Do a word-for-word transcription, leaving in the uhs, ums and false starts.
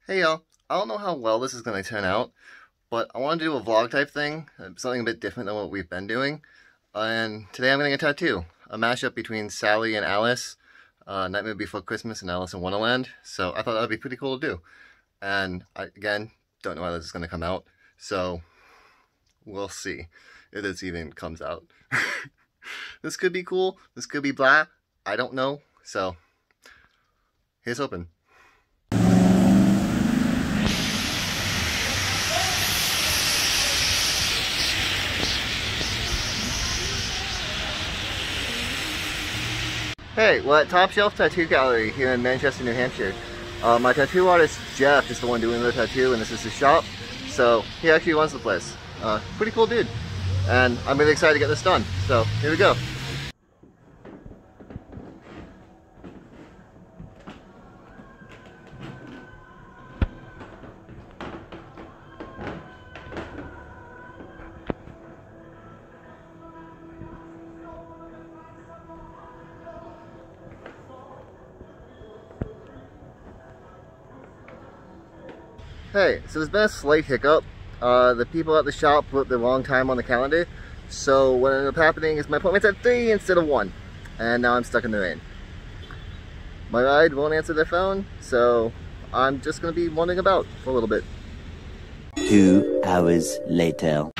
Hey y'all, I don't know how well this is going to turn out, but I want to do a vlog type thing, something a bit different than what we've been doing. And today I'm getting a tattoo, a mashup between Sally and Alice, uh, Nightmare Before Christmas and Alice in Wonderland. So I thought that would be pretty cool to do. And I, again, don't know how this is going to come out, so we'll see if this even comes out. This could be cool, this could be blah, I don't know. So here's hoping. Hey, we're at Top Shelf Tattoo Gallery here in Manchester, New Hampshire. Uh, my tattoo artist, Jeff, is the one doing the tattoo, and this is his shop. So, he actually runs the place. Uh, pretty cool dude. And I'm really excited to get this done. So, here we go. Hey, so there's been a slight hiccup. Uh, the people at the shop put the wrong time on the calendar. So what ended up happening is my appointment's at three instead of one. And now I'm stuck in the rain. My ride won't answer their phone, so I'm just going to be wandering about for a little bit. Two hours later.